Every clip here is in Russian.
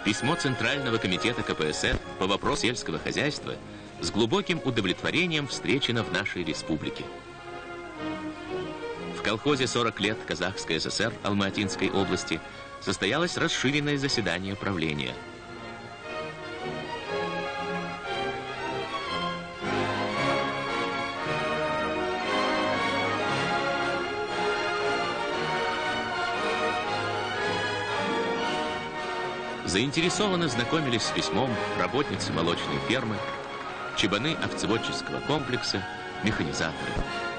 Письмо Центрального комитета КПСС по вопросу сельского хозяйства с глубоким удовлетворением встречено в нашей республике. В колхозе «40 лет Казахской ССР» Алма-Атинской области состоялось расширенное заседание правления. Заинтересованно знакомились с письмом работницы молочной фермы, чебаны овцеводческого комплекса, механизаторы.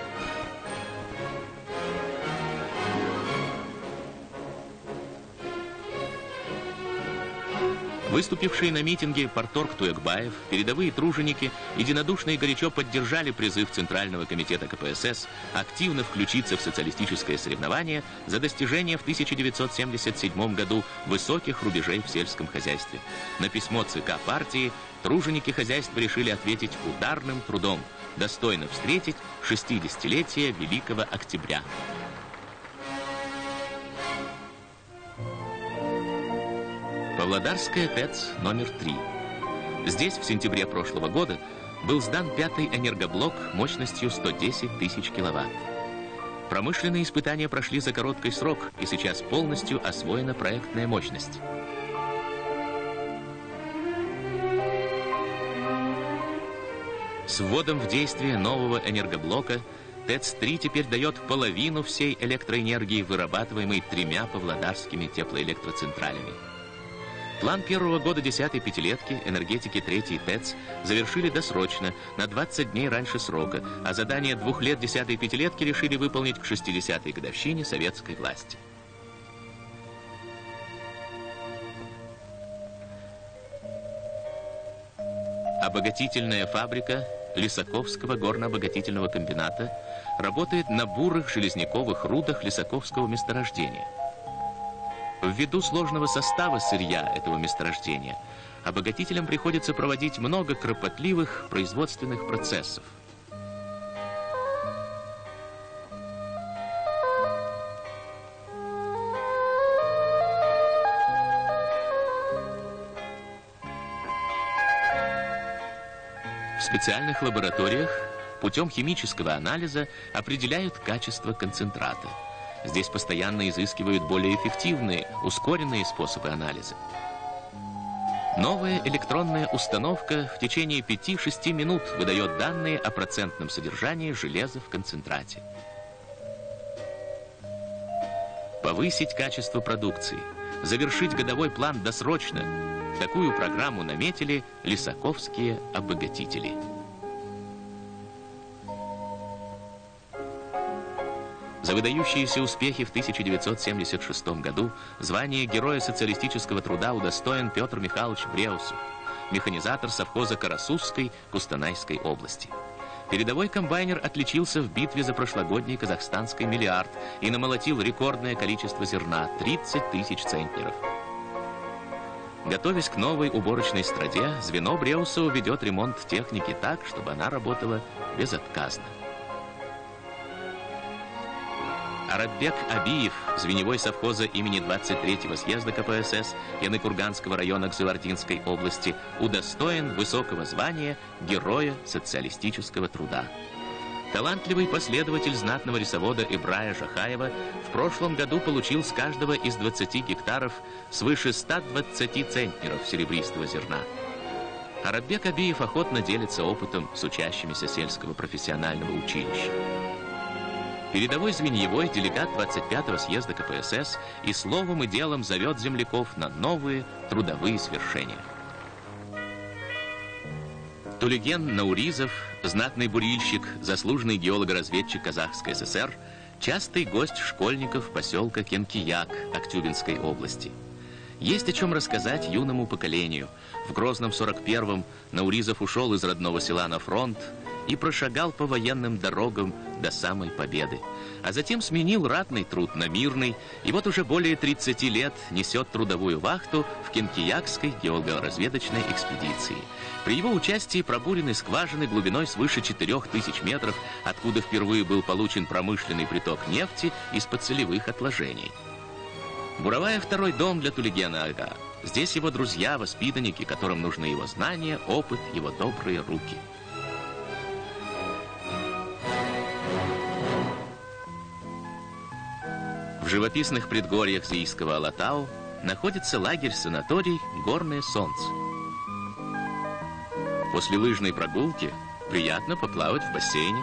Выступившие на митинге парторг Туекбаев, передовые труженики единодушно и горячо поддержали призыв Центрального комитета КПСС активно включиться в социалистическое соревнование за достижение в 1977 году высоких рубежей в сельском хозяйстве. На письмо ЦК партии труженики хозяйства решили ответить ударным трудом, достойно встретить 60-летие Великого Октября. Павлодарская ТЭЦ номер 3. Здесь в сентябре прошлого года был сдан 5-й энергоблок мощностью 110 тысяч киловатт. Промышленные испытания прошли за короткий срок, и сейчас полностью освоена проектная мощность. С вводом в действие нового энергоблока ТЭЦ-3 теперь дает половину всей электроэнергии, вырабатываемой 3 павлодарскими теплоэлектрocентралями. План первого года 10-й пятилетки энергетики 3-й ТЭЦ завершили досрочно, на 20 дней раньше срока, а задание 2 лет 10-й пятилетки решили выполнить к 60-й годовщине советской власти. Обогатительная фабрика Лисаковского горно-обогатительного комбината работает на бурых железняковых рудах Лисаковского месторождения. Ввиду сложного состава сырья этого месторождения, обогатителям приходится проводить много кропотливых производственных процессов. В специальных лабораториях путем химического анализа определяют качество концентрата. Здесь постоянно изыскивают более эффективные, ускоренные способы анализа. Новая электронная установка в течение 5-6 минут выдает данные о процентном содержании железа в концентрате. Повысить качество продукции, завершить годовой план досрочно. Такую программу наметили лисаковские обогатители. За выдающиеся успехи в 1976 году звание Героя социалистического труда удостоен Петр Михайлович Бреусов, механизатор совхоза Карасузской Кустанайской области. Передовой комбайнер отличился в битве за прошлогодний казахстанский миллиард и намолотил рекордное количество зерна – 30 тысяч центнеров. Готовясь к новой уборочной строде, звено Бреусова ведет ремонт техники так, чтобы она работала безотказно. Араббек Абиев, звеневой совхоза имени 23-го съезда КПСС Яны-Курганского района Кызылординской области, удостоен высокого звания Героя социалистического труда. Талантливый последователь знатного рисовода Ибрая Жахаева в прошлом году получил с каждого из 20 гектаров свыше 120 центнеров серебристого зерна. Араббек Абиев охотно делится опытом с учащимися сельского профессионального училища. Передовой звеньевой делегат 25-го съезда КПСС и словом и делом зовет земляков на новые трудовые свершения. Тулеген Науризов, знатный бурильщик, заслуженный геолого-разведчик Казахской ССР, частый гость школьников поселка Кенкияк Актюбинской области. Есть о чем рассказать юному поколению. В Грозном 41-м Науризов ушел из родного села на фронт и прошагал по военным дорогам до самой победы. А затем сменил ратный труд на мирный, и вот уже более 30 лет несет трудовую вахту в Кенкиякской геолого-разведочной экспедиции. При его участии пробурены скважины глубиной свыше 4000 метров, откуда впервые был получен промышленный приток нефти из-под солевых отложений. Буровая — второй дом для Тулигена ага. Здесь его друзья, воспитанники, которым нужны его знания, опыт, его добрые руки. В живописных предгорьях Зийского Алатау находится лагерь-санаторий «Горное солнце». После лыжной прогулки приятно поплавать в бассейне.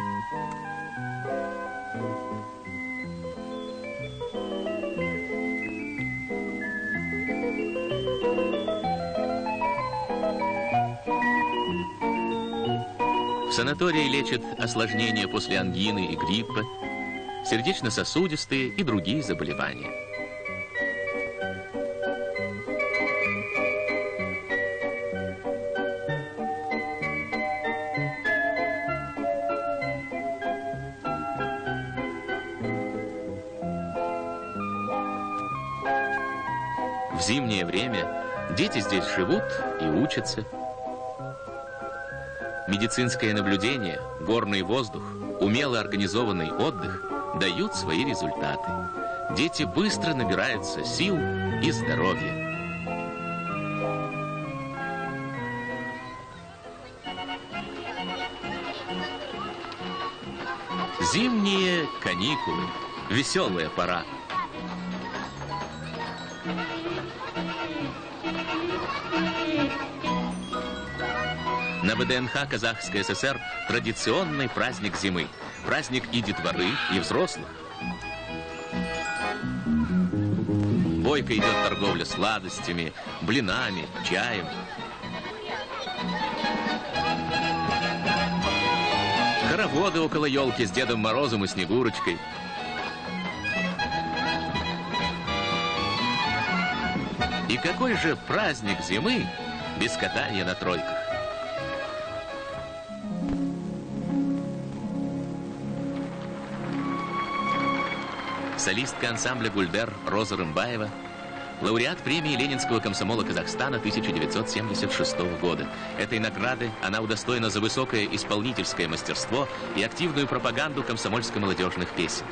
В санатории лечат осложнения после ангины и гриппа, сердечно-сосудистые и другие заболевания. В зимнее время дети здесь живут и учатся. Медицинское наблюдение, горный воздух, умело организованный отдых дают свои результаты. Дети быстро набираются сил и здоровья. Зимние каникулы. Веселая пора. На ВДНХ Казахской ССР традиционный праздник зимы. Праздник и детворы, и взрослых. Бойко идет торговля сладостями, блинами, чаем. Хороводы около елки с Дедом Морозом и Снегурочкой. И какой же праздник зимы без катания на тройках? Солистка ансамбля «Гульдер» Роза Рымбаева, лауреат премии Ленинского комсомола Казахстана 1976 года. Этой награды она удостоена за высокое исполнительское мастерство и активную пропаганду комсомольско-молодежных песен.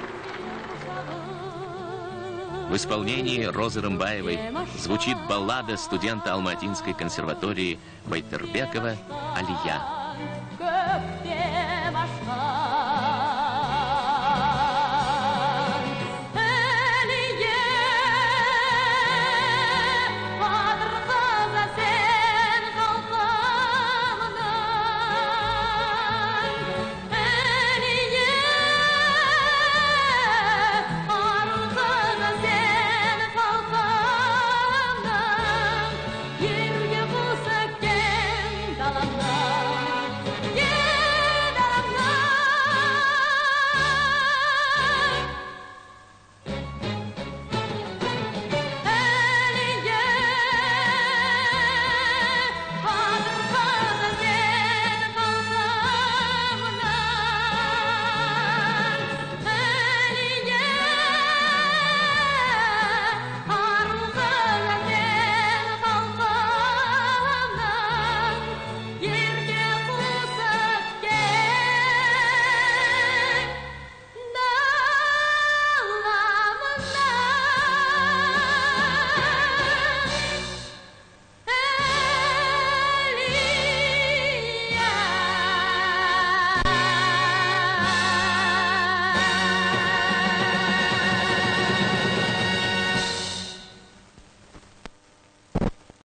В исполнении Розы Рымбаевой звучит баллада студента Алматинской консерватории Байтербекова «Алия».